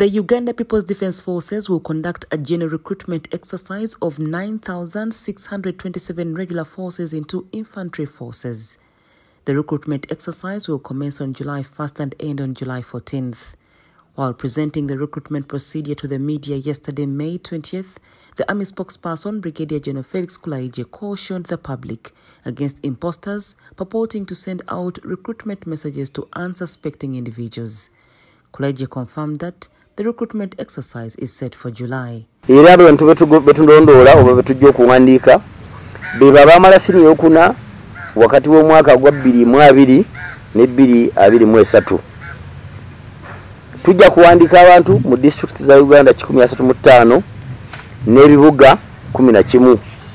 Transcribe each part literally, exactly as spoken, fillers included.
The Uganda People's Defence Forces will conduct a general recruitment exercise of nine thousand six hundred twenty-seven regular forces into infantry forces. The recruitment exercise will commence on July first and end on July fourteenth. While presenting the recruitment procedure to the media yesterday, May twentieth, the Army spokesperson, Brigadier General Felix Kulaije, cautioned the public against imposters purporting to send out recruitment messages to unsuspecting individuals. Kulaije confirmed that the recruitment exercise is set for July. Era abantu betundondola oba betujja okuwandiika beba bamala sini yokuna wakati w'omwaka gwa bbiri mu abiri ne bbiri abiri mu esatu. Tujja kuwandiika abantu mu district za Uganda kikumi asatu mu ttaano n'ebibuga kumi na kimu.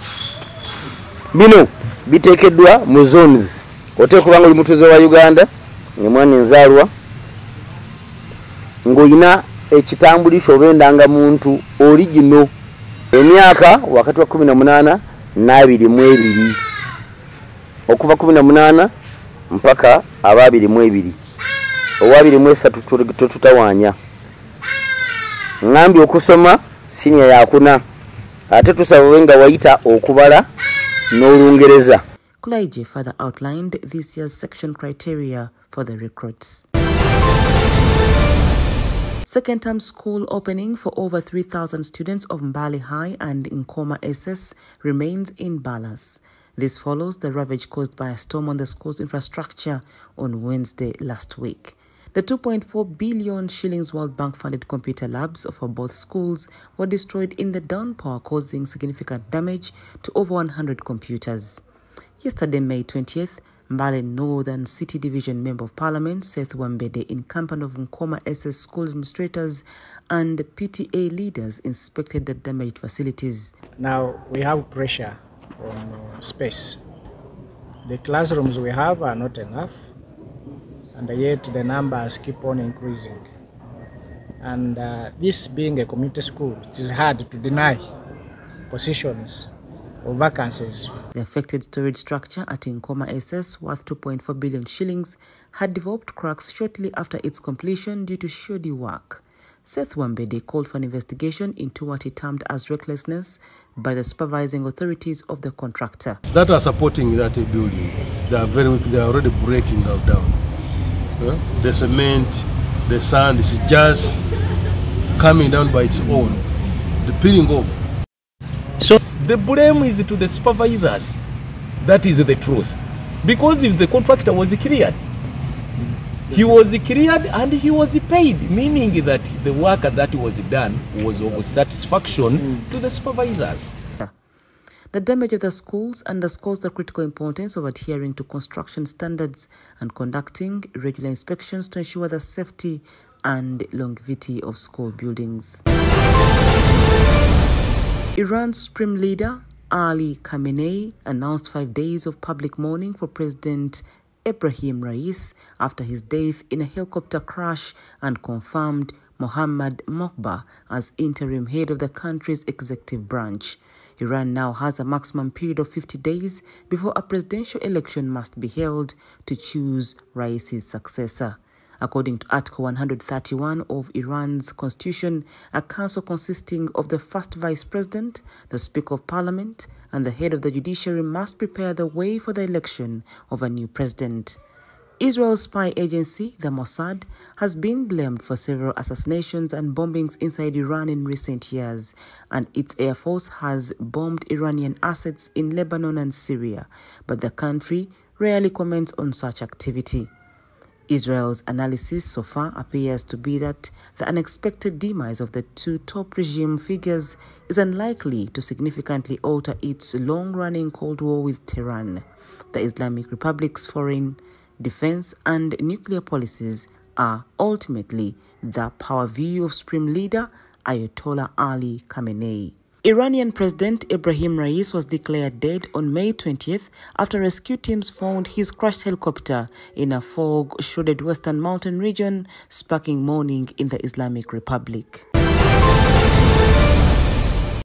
Bino biteekeddwa mu zones. Oteekuba nga oli mutuuze wa Uganda ng'omwana enzaalwa ng'olina ekitambulisho obendanga muntu original emyaka wakati wa kumi na munaana n'abiri mu ebiri okuva kumi na munaana mpaka ababiri mu ebiri owabiri mu esatu tutawanya ngambi okusoma senior yakuna ate tusaba nga wayita okubala n'Olungereza. Kulaije further outlined this year's section criteria for the recruits. Second-term school opening for over three thousand students of Mbale High and Nkoma S S remains in balance. This follows the ravage caused by a storm on the school's infrastructure on Wednesday last week. The two point four billion shillings World Bank-funded computer labs for both schools were destroyed in the downpour, causing significant damage to over one hundred computers. Yesterday, May twentieth, Mbale Northern City Division Member of Parliament Seth Wambede, in company of Nkoma S S school administrators and P T A leaders, inspected the damaged facilities. Now we have pressure on space. The classrooms we have are not enough, and yet the numbers keep on increasing. And uh, this being a community school, it is hard to deny positions or vacancies. The affected storage structure at Nkoma S S, worth two point four billion shillings, had developed cracks shortly after its completion due to shoddy work. Seth Wambede called for an investigation into what he termed as recklessness by the supervising authorities of the contractor. That are supporting that building, they are very, they are already breaking down. Yeah? The cement, the sand is just coming down by its own, the peeling off. So the blame is to the supervisors. That is the truth. Because if the contractor was cleared, he was cleared and he was paid, meaning that the work that was done was of satisfaction mm. to the supervisors. The damage of the schools underscores the critical importance of adhering to construction standards and conducting regular inspections to ensure the safety and longevity of school buildings. Iran's supreme leader, Ali Khamenei, announced five days of public mourning for President Ebrahim Rais after his death in a helicopter crash, and confirmed Mohammad Mokbar as interim head of the country's executive branch. Iran now has a maximum period of fifty days before a presidential election must be held to choose Rais's successor. According to Article one hundred thirty-one of Iran's constitution, a council consisting of the first vice president, the speaker of parliament, and the head of the judiciary must prepare the way for the election of a new president. Israel's spy agency, the Mossad, has been blamed for several assassinations and bombings inside Iran in recent years, and its air force has bombed Iranian assets in Lebanon and Syria, but the country rarely comments on such activity. Israel's analysis so far appears to be that the unexpected demise of the two top regime figures is unlikely to significantly alter its long-running Cold War with Tehran. The Islamic Republic's foreign, defense, and nuclear policies are ultimately the power view of Supreme Leader Ayatollah Ali Khamenei. Iranian President Ebrahim Rais was declared dead on May twentieth after rescue teams found his crashed helicopter in a fog-shrouded western mountain region, sparking mourning in the Islamic Republic.